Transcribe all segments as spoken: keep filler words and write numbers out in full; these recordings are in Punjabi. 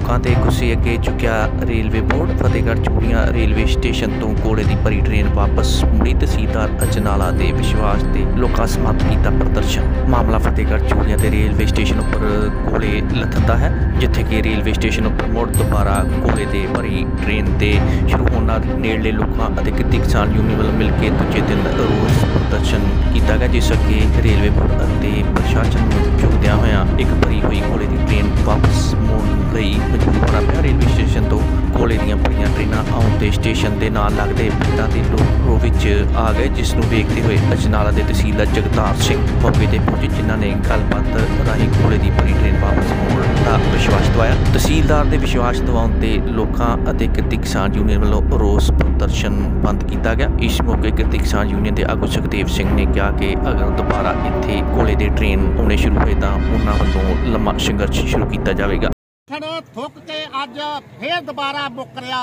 ਲੋਕਾਂ ਤੇ ਗੁੱਸੇ ਅੱਗੇ ਚੁੱਕਿਆ railway board. Fatehgarh Churian railway station ਤੋਂ ਕੋਲੇ ਦੀ ਭਰੀ ਟ੍ਰੇਨ ਵਾਪਸ ਮੁੜੀ। ਤਹਿਸੀਲਦਾਰ ਅਜਨਾਲਾ ਦੇ ਵਿਸ਼ਵਾਸ ਤੇ ਲੋਕਾਂ ਸਮਾਪਤ ਕੀਤਾ ਪ੍ਰਦਰਸ਼ਨ। ਮਾਮਲਾ ਫਤਿਹਗੜ੍ਹ ਚੂੜੀਆਂ ਦੇ ਰੇਲਵੇ ਸਟੇਸ਼ਨ ਉੱਪਰ ਕੋਲੇ ਲੱਥਣ ਦਾ ਹੈ, ਜਿੱਥੇ ਕਿ ਰੇਲਵੇ ਸਟੇਸ਼ਨ ਉੱਪਰ ਮੁੜ ਦੁਬਾਰਾ ਕੋਲੇ ਦੇ ਭਰੀ ਟ੍ਰੇਨ ਤੇ ਸ਼ੁਰੂ ਹੋਣ ਨਾਲ ਨੇੜਲੇ ਲੋਕਾਂ ਅਤੇ ਕਿੱਤੀ ਕਿਸਾਨ ਯੂਨੀਅਨ ਵੱਲੋਂ ਮਿਲ ਕੇ ਦੂਜੇ ਦਿਨ ਰੋਸ ਪ੍ਰਦਰਸ਼ਨ ਕੀਤਾ ਗਿਆ, ਜਿਸ ਅੱਗੇ ਰੇਲਵੇ ਬੋਰਡ ਅਤੇ ਪ੍ਰਸ਼ਾਸਨ ਨੂੰ ਝੁਕਦਿਆਂ ਹੋਇਆਂ ਇੱਕ ਭਰੀ ਹੋਈ ਕੋਲੇ ਦੀ ਟ੍ਰੇਨ ਵਾਪਸ ਮੋੜਨ ਲਈ ਮਜਬੂਰ ਹੋਣਾ ਪਿਆ। ਰੇਲਵੇ ਸਟੇਸ਼ਨ ਤੋਂ ਕੋਲੇ ਦੀਆਂ ਭਰੀਆਂ ਟ੍ਰੇਨਾਂ ਆਉਣ ਤੇ ਸਟੇਸ਼ਨ ਦੇ ਨਾਲ ਲੱਗਦੇ ਪਿੰਡਾਂ ਦੇ ਲੋਕ ਰੋਹ ਵਿੱਚ ਆ ਗਏ, ਜਿਸ ਨੂੰ ਵੇਖਦੇ ਹੋਏ ਅਜਨਾਲਾ ਦੇ ਤਹਿਸੀਲਦਾਰ ਜਗਤਾਰ ਸਿੰਘ ਮੌਕੇ ਤੇ ਪਹੁੰਚੇ, ਜਿਨ੍ਹਾਂ ਨੇ ਗੱਲਬਾਤ ਰਾਹੀਂ ਕੋਲੇ ਦੀ ਭਰੀ ਟ੍ਰੇਨ ਵਾਪਸ ਮੋੜਨ ਦਾ ਵਿਸ਼ਵਾਸ ਦਿਵਾਇਆ। ਤਹਿਸੀਲਦਾਰ ਦੇ ਵਿਸ਼ਵਾਸ ਦਿਵਾਉਣ ਤੇ ਲੋਕਾਂ ਅਤੇ ਕਿੱਤੀ ਕਿਸਾਨ ਯੂਨੀਅਨ ਵੱਲੋਂ ਰੋਸ ਪ੍ਰਦਰਸ਼ਨ ਬੰਦ ਕੀਤਾ ਗਿਆ। ਇਸ ਮੌਕੇ ਕਿੱਤੀ ਕਿਸਾਨ ਯੂਨੀਅਨ ਦੇ ਆਗੂ ਸੁਖਦੇਵ ਸਿੰਘ ਨੇ ਕਿਹਾ ਕਿ ਅਗਰ ਦੁਬਾਰਾ ਇੱਥੇ ਕੋਲੇ ਦੇ ਟ੍ਰੇਨ ਆਉਣੇ ਸ਼ੁਰੂ ਹੋਏ ਤਾਂ ਉਹਨਾਂ ਵੱਲੋਂ ਲੰਮਾ ਸੰਘਰਸ਼ ਸ਼ੁਰੂ ਕੀਤਾ ਜਾਵੇਗਾ। ਥੁੱਕ ਕੇ ਅੱਜ ਫੇਰ ਦੁਬਾਰਾ ਮੁੱਕ ਰਿਹਾ।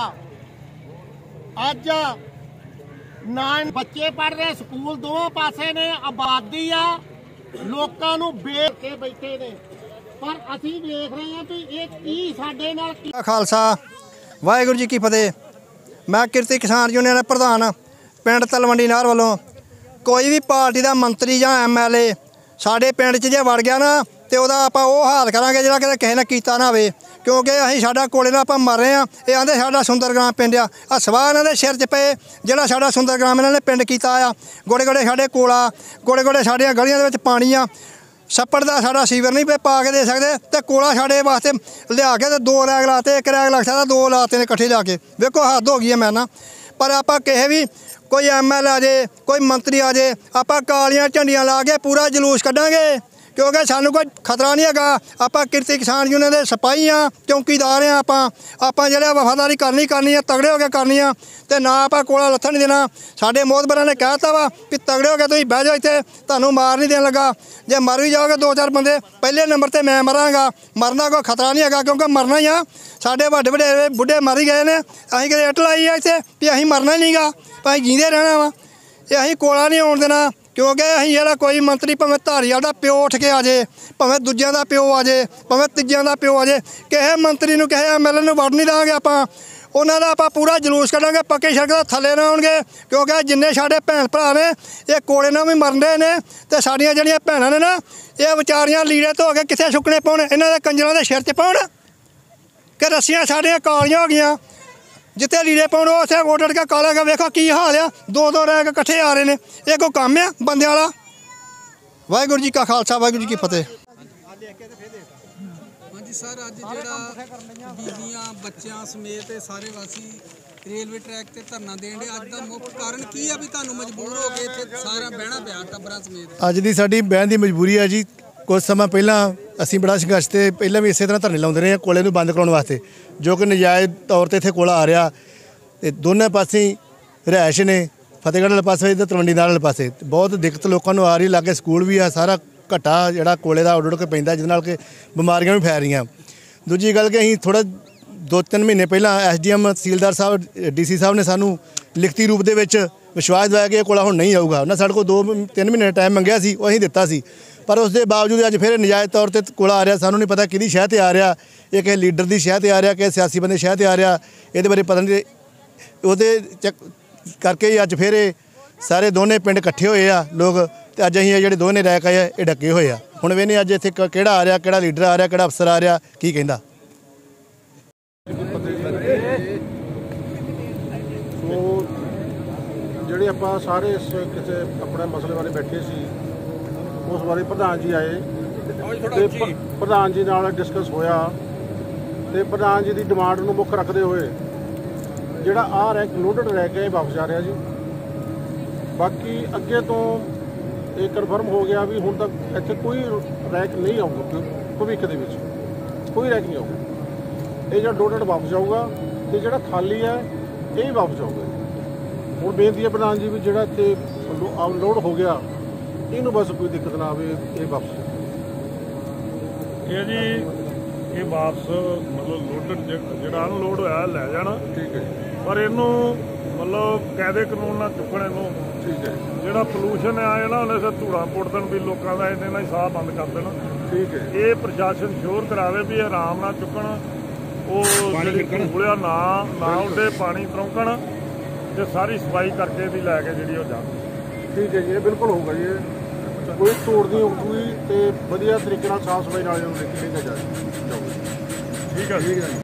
ਅੱਜ ਨਾ ਬੱਚੇ ਪੜ੍ਹ ਰਹੇ, ਸਕੂਲ ਦੋਵਾਂ ਪਾਸੇ ਨੇ, ਆਬਾਦੀ ਆ, ਲੋਕਾਂ ਨੂੰ ਵੇਖ ਕੇ ਬੈਠੇ ਨੇ, ਪਰ ਅਸੀਂ ਵੇਖ ਰਹੇ ਹਾਂ ਵੀ ਇਹ ਕੀ ਸਾਡੇ ਨਾਲ ਕੀ। ਖਾਲਸਾ ਵਾਹਿਗੁਰੂ ਜੀ ਕੀ ਫਤਿਹ। ਮੈਂ ਕਿਰਤੀ ਕਿਸਾਨ ਯੂਨੀਅਨ ਪ੍ਰਧਾਨ ਪਿੰਡ ਤਲਵੰਡੀ ਨਾਰ ਵੱਲੋਂ ਕੋਈ ਵੀ ਪਾਰਟੀ ਦਾ ਮੰਤਰੀ ਜਾਂ ਐਮ ਐਲ ਏ ਸਾਡੇ ਪਿੰਡ 'ਚ ਜੇ ਵੜ ਗਿਆ ਨਾ ਤੇ ਉਹਦਾ ਆਪਾਂ ਉਹ ਹਾਲ ਕਰਾਂਗੇ ਜਿਹੜਾ ਕਿਤੇ ਕਿਸੇ ਨੇ ਕੀਤਾ ਨਾ ਹੋਵੇ, ਕਿਉਂਕਿ ਅਸੀਂ ਸਾਡਾ ਕੋਲੇ ਨਾਲ ਆਪਾਂ ਮਰ ਰਹੇ ਹਾਂ। ਇਹ ਆਂਦੇ ਸਾਡਾ ਸੁੰਦਰ ਗ੍ਰਾਮ ਪਿੰਡ ਆ, ਆ ਸਵਾਹ ਇਹਨਾਂ ਦੇ ਸਿਰ 'ਚ ਪਏ ਜਿਹੜਾ ਸਾਡਾ ਸੁੰਦਰ ਗ੍ਰਾਮ ਇਹਨਾਂ ਨੇ ਪਿੰਡ ਕੀਤਾ ਆ। ਗੋੜੇ ਗੋੜੇ ਸਾਡੇ ਕੋਲਾ, ਗੋੜੇ ਗੋੜੇ ਸਾਡੀਆਂ ਗਲੀਆਂ ਦੇ ਵਿੱਚ ਪਾਣੀ ਆ, ਛੱਪੜ ਦਾ ਸਾਡਾ ਸੀਵਰ ਨਹੀਂ ਪਾ ਕੇ ਦੇ ਸਕਦੇ, ਤੇ ਕੋਲਾ ਸਾਡੇ ਵਾਸਤੇ ਲਿਆ ਕੇ ਤੇ ਦੋ ਰੈਗ ਲਾਤੇ, ਇੱਕ ਰੈਗ ਲੱਗ ਸਕਦਾ, ਦੋ ਲਾਤੇ ਨੇ ਇਕੱਠੇ ਜਾ ਕੇ। ਵੇਖੋ ਹੱਦ ਹੋ ਗਈ ਹੈ। ਮੈਂ ਨਾ ਪਰ ਆਪਾਂ ਕਿਸੇ ਵੀ ਕੋਈ ਐਮ ਐਲ ਆ ਜੇ, ਕੋਈ ਮੰਤਰੀ ਆ ਜੇ, ਆਪਾਂ ਕਾਲੀਆਂ ਝੰਡੀਆਂ ਲਾ ਕੇ ਪੂਰਾ ਜਲੂਸ ਕੱਢਾਂਗੇ, ਕਿਉਂਕਿ ਸਾਨੂੰ ਕੋਈ ਖਤਰਾ ਨਹੀਂ ਹੈਗਾ। ਆਪਾਂ ਕਿਰਤੀ ਕਿਸਾਨ ਯੂਨੀਅਨ ਦੇ ਸਿਪਾਹੀ ਆ, ਚੌਂਕੀਦਾਰ ਆ। ਆਪਾਂ ਆਪਾਂ ਜਿਹੜਾ ਵਫਾਦਾਰੀ ਕਰਨੀ ਕਰਨੀ ਆ, ਤਗੜੇ ਹੋ ਕੇ ਕਰਨੀ ਆ, ਤੇ ਨਾ ਆਪਾਂ ਕੋਲਾ ਲੱਥਣ ਨਹੀਂ ਦੇਣਾ। ਸਾਡੇ ਮੋਹਤਬਰਾਂ ਨੇ ਕਹਿ ਦਿੱਤਾ ਵਾ ਵੀ ਤਗੜੇ ਹੋ ਕੇ ਤੁਸੀਂ ਬਹਿ ਜਾਓ ਇੱਥੇ, ਤੁਹਾਨੂੰ ਮਾਰ ਨਹੀਂ ਦੇਣ ਲੱਗਾ। ਜੇ ਮਰ ਵੀ ਜਾਓਗੇ ਦੋ ਚਾਰ ਬੰਦੇ, ਪਹਿਲੇ ਨੰਬਰ 'ਤੇ ਮੈਂ ਮਰਾਂਗਾ। ਮਰਨਾ ਕੋਈ ਖਤਰਾ ਨਹੀਂ ਹੈਗਾ, ਕਿਉਂਕਿ ਮਰਨਾ ਹੀ ਆ। ਸਾਡੇ ਵੱਡੇ ਵੱਡੇ ਬੁੱਢੇ ਮਰ ਹੀ ਗਏ ਨੇ, ਅਸੀਂ ਕਿਤੇ ਇੱਟ ਲਾਈ ਆ ਇੱਥੇ ਵੀ ਅਸੀਂ ਮਰਨਾ ਹੀ ਨਹੀਂ ਗਾ, ਅਸੀਂ ਜੀਂਦੇ ਰਹਿਣਾ ਵਾ। ਇਹ ਅਸੀਂ ਕੋਲਾ ਨਹੀਂ ਆਉਣ ਦੇਣਾ, ਕਿਉਂਕਿ ਅਸੀਂ ਜਿਹੜਾ ਕੋਈ ਮੰਤਰੀ ਭਾਵੇਂ ਧਾਰੀਵਾਲ ਦਾ ਪਿਓ ਉੱਠ ਕੇ ਆ ਜਾਏ, ਭਾਵੇਂ ਦੂਜਿਆਂ ਦਾ ਪਿਓ ਆ ਜਾਏ, ਭਾਵੇਂ ਤੀਜਿਆਂ ਦਾ ਪਿਓ ਆ ਜਾਏ, ਕਿਸੇ ਮੰਤਰੀ ਨੂੰ ਕਿਸੇ ਐਮ ਐਲ ਏ ਨੂੰ ਵੜ ਨਹੀਂ ਦੇਵਾਂਗੇ। ਆਪਾਂ ਉਹਨਾਂ ਦਾ ਆਪਾਂ ਪੂਰਾ ਜਲੂਸ ਕੱਢਾਂਗੇ। ਪੱਕੇ ਸੜਕ ਦਾ ਥੱਲੇ ਨਾ ਆਉਣਗੇ, ਕਿਉਂਕਿ ਜਿੰਨੇ ਸਾਡੇ ਭੈਣ ਭਰਾ ਨੇ ਇਹ ਕੋਲੇ ਨਾਲ ਵੀ ਮਰਦੇ ਨੇ, ਅਤੇ ਸਾਡੀਆਂ ਜਿਹੜੀਆਂ ਭੈਣਾਂ ਨੇ ਨਾ ਇਹ ਵਿਚਾਰੀਆਂ ਲੀੜੇ ਧੋ ਕੇ ਕਿੱਥੇ ਸੁੱਕਣੇ ਪਾਉਣ, ਇਹਨਾਂ ਦੇ ਕੰਜਰਾਂ ਦੇ ਸਿਰ 'ਚ ਪਾਉਣ ਕਿ ਰੱਸੀਆਂ ਸਾਡੀਆਂ ਕਾਲੀਆਂ ਹੋ ਗਈਆਂ। ਜਿੱਥੇ ਲੀੜੇ ਪਾਉਣ ਉੱਥੇ ਉੱਡ ਉੱਡ ਕੇ ਕਾਲਾ ਗਾ। ਵੇਖੋ ਕੀ ਹਾਲ ਆ, ਦੋ ਦੋ ਰੈਗ ਇਕੱਠੇ ਆ ਰਹੇ ਨੇ। ਇਹ ਕੋਈ ਕੰਮ ਆ ਬੰਦਿਆਂ ਵਾਲਾ? ਵਾਹਿਗੁਰੂ ਜੀ ਕਾ ਖਾਲਸਾ, ਵਾਹਿਗੁਰੂ ਜੀ ਕੀ ਫਤਿਹ। ਹਾਂਜੀ ਸਰ, ਅੱਜ ਜਿਹੜਾ ਬੀਬੀਆਂ ਬੱਚਿਆਂ ਸਮੇਤ ਸਾਰੇ ਵਾਸੀ ਰੇਲਵੇ ਟਰੈਕ ਤੇ ਧਰਨਾ ਦੇਣ ਦੇ, ਅੱਜ ਦਾ ਮੁੱਖ ਕਾਰਨ ਕੀ ਆ ਵੀ ਤੁਹਾਨੂੰ ਮਜਬੂਰ ਹੋ ਕੇ ਇੱਥੇ ਸਾਰਾ ਬਹਿਣਾ ਪਿਆ ਟੱਬਰਾਂ ਸਮੇਤ? ਅੱਜ ਦੀ ਸਾਡੀ ਬਹਿਣ ਦੀ ਮਜਬੂਰੀ ਹੈ ਜੀ। ਕੁਝ ਸਮਾਂ ਪਹਿਲਾਂ ਅਸੀਂ ਬੜਾ ਸੰਘਰਸ਼ ਤੇ ਪਹਿਲਾਂ ਵੀ ਇਸੇ ਤਰ੍ਹਾਂ ਧਰਨੇ ਲਾਉਂਦੇ ਰਹੇ ਹਾਂ ਕੋਲੇ ਨੂੰ ਬੰਦ ਕਰਾਉਣ ਵਾਸਤੇ, ਜੋ ਕਿ ਨਜਾਇਜ਼ ਤੌਰ 'ਤੇ ਇੱਥੇ ਕੋਲਾ ਆ ਰਿਹਾ। ਅਤੇ ਦੋਨੇ ਪਾਸੇ ਰਿਹਾਇਸ਼ ਨੇ, ਫਤਿਹਗੜ੍ਹ ਵਾਲੇ ਪਾਸੇ ਅਤੇ ਤਲਵੰਡੀ ਨਾਰ ਵਾਲੇ ਪਾਸੇ ਬਹੁਤ ਦਿੱਕਤ ਲੋਕਾਂ ਨੂੰ ਆ ਰਹੀ। ਲਾਗੇ ਸਕੂਲ ਵੀ ਆ, ਸਾਰਾ ਘੱਟਾ ਜਿਹੜਾ ਕੋਲੇ ਦਾ ਉੱਡ ਉੱਡ ਕੇ ਪੈਂਦਾ, ਜਿਹਦੇ ਨਾਲ ਕਿ ਬਿਮਾਰੀਆਂ ਵੀ ਫੈਲ ਰਹੀਆਂ। ਦੂਜੀ ਗੱਲ ਕਿ ਅਸੀਂ ਥੋੜ੍ਹਾ ਦੋ ਤਿੰਨ ਮਹੀਨੇ ਪਹਿਲਾਂ ਐਸ ਡੀ ਐਮ ਤਹਿਸੀਲਦਾਰ ਸਾਹਿਬ, ਡੀ ਸੀ ਸਾਹਿਬ ਨੇ ਸਾਨੂੰ ਲਿਖਤੀ ਰੂਪ ਦੇ ਵਿੱਚ ਵਿਸ਼ਵਾਸ ਦਿਵਾਇਆ ਕਿ ਇਹ ਕੋਲਾ ਹੁਣ ਨਹੀਂ ਆਊਗਾ। ਉਹਨਾਂ ਸਾਡੇ ਕੋਲ ਦੋ ਤਿੰਨ ਮਹੀਨੇ ਟਾਈਮ ਮੰਗਿਆ ਸੀ, ਉਹ ਅਸੀਂ ਦਿੱਤਾ ਸੀ, ਪਰ ਉਸ ਦੇ ਬਾਵਜੂਦ ਅੱਜ ਫਿਰ ਨਜਾਇਜ਼ ਤੌਰ 'ਤੇ ਕੋਲਾ ਆ ਰਿਹਾ। ਸਾਨੂੰ ਨਹੀਂ ਪਤਾ ਕਿਹਦੀ ਸ਼ਹਿ 'ਤੇ ਆ ਰਿਹਾ, ਇਹ ਕਿਸੇ ਲੀਡਰ ਦੀ ਸ਼ਹਿ 'ਤੇ ਆ ਰਿਹਾ, ਕਿਸੇ ਸਿਆਸੀ ਬੰਦੇ ਸ਼ਹਿ 'ਤੇ ਆ ਰਿਹਾ, ਇਹਦੇ ਬਾਰੇ ਪਤਾ ਨਹੀਂ। ਉਹਦੇ ਚੱਕ ਕਰਕੇ ਹੀ ਅੱਜ ਫਿਰ ਇਹ ਸਾਰੇ ਦੋਨੇ ਪਿੰਡ ਇਕੱਠੇ ਹੋਏ ਆ ਲੋਕ, ਅਤੇ ਅੱਜ ਅਸੀਂ ਇਹ ਜਿਹੜੇ ਦੋਨੇ ਰੈਕ ਆਏ ਆ ਇਹ ਡੱਕੇ ਹੋਏ ਆ। ਹੁਣ ਵੇਖਦੇ ਅੱਜ ਇੱਥੇ ਕਿਹੜਾ ਆ ਰਿਹਾ, ਕਿਹੜਾ ਲੀਡਰ ਆ ਰਿਹਾ, ਕਿਹੜਾ ਅਫਸਰ ਆ ਰਿਹਾ, ਕੀ ਕਹਿੰਦਾ। ਸੋ ਜਿਹੜੇ ਆਪਾਂ ਸਾਰੇ ਇਸ ਕਿਸੇ ਆਪਣੇ ਮਸਲੇ ਬਾਰੇ ਬੈਠੇ ਸੀ, ਉਸ ਬਾਰੇ ਪ੍ਰਧਾਨ ਜੀ ਆਏ ਤੇ ਪ੍ਰਧਾਨ ਜੀ ਨਾਲ ਡਿਸਕਸ ਹੋਇਆ, ਤੇ ਪ੍ਰਧਾਨ ਜੀ ਦੀ ਡਿਮਾਂਡ ਨੂੰ ਮੁੱਖ ਰੱਖਦੇ ਹੋਏ ਜਿਹੜਾ ਆਹ ਰੈਕ ਲੋਡਡ ਰੈਕ ਹੈ ਇਹ ਵਾਪਸ ਜਾ ਰਿਹਾ ਜੀ। ਬਾਕੀ ਅੱਗੇ ਤੋਂ ਇਹ ਕਨਫਰਮ ਹੋ ਗਿਆ ਵੀ ਹੁਣ ਤੱਕ ਇੱਥੇ ਕੋਈ ਰੈਕ ਨਹੀਂ ਆਊਗਾ, ਭਵਿੱਖ ਦੇ ਵਿੱਚ ਕੋਈ ਰੈਕ ਨਹੀਂ ਆਊਗਾ। ਇਹ ਜਿਹੜਾ ਲੋਡਡ ਵਾਪਸ ਜਾਊਗਾ, ਤੇ ਜਿਹੜਾ ਖਾਲੀ ਹੈ ਇਹ ਵੀ ਵਾਪਸ ਜਾਊਗਾ। ਹੁਣ ਬੇਨਤੀ ਹੈ ਪ੍ਰਧਾਨ ਜੀ ਵੀ ਜਿਹੜਾ ਇੱਥੇ ਲੋਡ ਹੋ ਗਿਆ ਇਹਨੂੰ ਬਸ ਕੋਈ ਦਿੱਕਤ ਨਾ ਆਵੇ, ਇਹ ਵਾਪਸ ਇਹ ਜੀ ਇਹ ਵਾਪਸ ਮਤਲਬ ਲੋਡਡ ਜਿਹੜਾ ਅਨਲੋਡ ਹੋਇਆ ਲੈ ਜਾਣਾ, ਠੀਕ ਹੈ, ਪਰ ਇਹਨੂੰ ਮਤਲਬ ਕਾਇਦੇ ਕਾਨੂੰਨ ਨਾਲ ਚੁੱਕਣ ਇਹਨੂੰ, ਠੀਕ ਹੈ। ਜਿਹੜਾ ਪੋਲੂਸ਼ਨ ਆ ਜਿਹੜਾ ਉਹਨੇ ਸੇ ਧੂੜਾ ਪੁੱਟ ਦੇਣ ਵੀ ਲੋਕਾਂ ਦਾ ਇਹਦੇ ਨਾਲ ਹੀ ਸਾਹ ਬੰਦ ਕਰ ਦੇਣਾ, ਠੀਕ ਹੈ। ਇਹ ਪ੍ਰਸ਼ਾਸਨ ਸ਼ੋਰ ਕਰਾਵੇ ਵੀ ਆਰਾਮ ਨਾਲ ਚੁੱਕਣ, ਉਹ ਜਿਹੜੀ ਧੂਲ ਆ ਨਾ ਨਾ ਉਹਦੇ ਪਾਣੀ ਤਰੋਂਕਣ ਤੇ ਸਾਰੀ ਸਫਾਈ ਕਰਕੇ ਇਹਦੀ ਲੈ ਕੇ ਜਿਹੜੀ ਉਹ ਜਾਣ। ਠੀਕ ਹੈ ਜੀ, ਇਹ ਬਿਲਕੁਲ ਹੋਊਗਾ ਜੀ। ਕੋਈ ਤੋੜ ਨਹੀਂ ਹੋਊਗੀ ਤੇ ਵਧੀਆ ਤਰੀਕੇ ਨਾਲ ਸਾਫ਼ ਸਫਾਈ ਨਾਲ ਇਹਨੂੰ ਲੈ ਕੇ ਜਾਏ। ਠੀਕ ਹੈ ਜੀ।